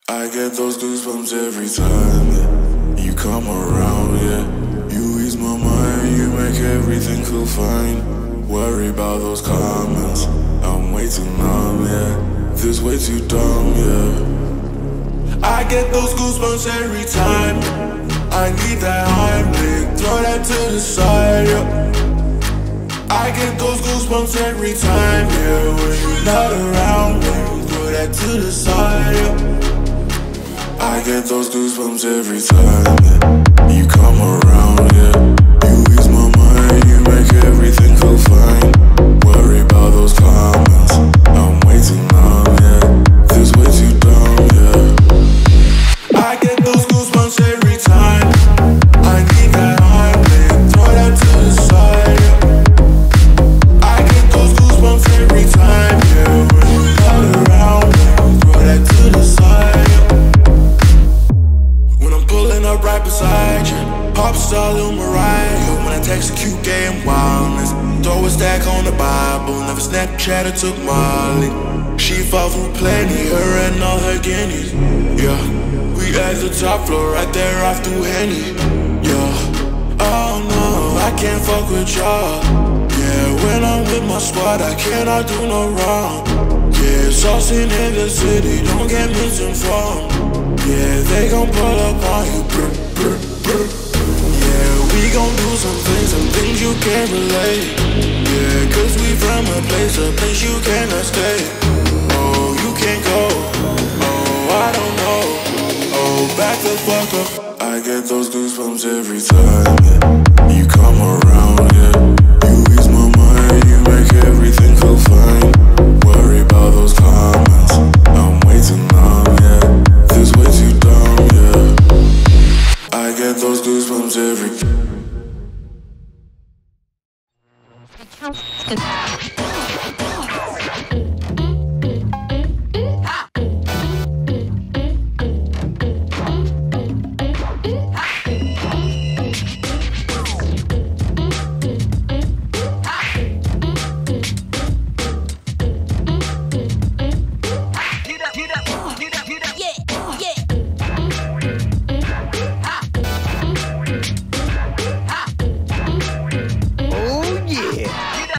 I get those goosebumps every time, yeah. You come around, yeah. You ease my mind, you make everything feel fine. Worry about those comments, I'm way too numb, yeah. This way too dumb, yeah. I get those goosebumps every time. I need that Heimlich, throw that to the side, yeah. I get those goosebumps every time, yeah. When you're not around me, throw that to the side, yeah. I get those goosebumps every time, yeah. You come around, yeah. You ease my mind, you make everything feel fine. Worry about those comments, I'm way too numb, yeah. This way too dumb, yeah. I get those goosebumps every time. I need that Heimlich, throw that to the side, yeah. I get those goosebumps every time, yeah. When you're not around me, throw that to the side, yeah. Pulling up right beside you, pop star Lil Mariah. When I text a cute gay and wildness, throw a stack on the Bible. Never Snapchat or took Molly. She fought through plenty, her and all her guineas. Yeah, we at the top floor, right there off through Henny. Yeah, oh no, I can't fuck with y'all. Yeah, when I'm with my squad, I cannot do no wrong. Yeah, saucing in the city, don't get misinformed. Yeah, they gon' pull up on you, brr, brr, brr. Yeah, we gon' do some things you can't relate. Yeah, cause we from a place you cannot stay. Oh, you can't go, oh, I don't know. Oh, back the fuck up. I get those goosebumps every time, yeah. You come around, yeah. You ease my mind, you make everything feel fine. Worry about those comments, I'm way too numb, yeah. This way too dumb, yeah. I get those goosebumps every